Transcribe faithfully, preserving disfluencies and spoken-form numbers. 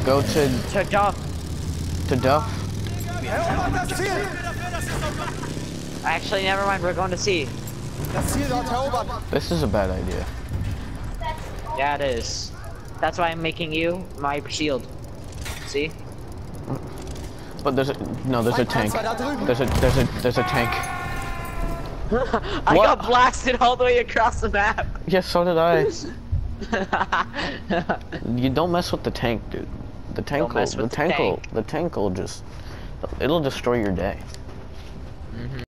Go to To Duff. to Duff. Actually, never mind. We're going to C. Das Ziel dort erobern. This is a bad idea. Yeah, it is. That's why I'm making you my shield. See? But there's a no. There's a tank. There's a there's a there's a tank. I What? got blasted all the way across the map. Yes, so did I. You don't mess with the tank, dude. The tank Don't will, mess the with the tank will, tank. the tank will just, it'll destroy your day. Mm-hmm.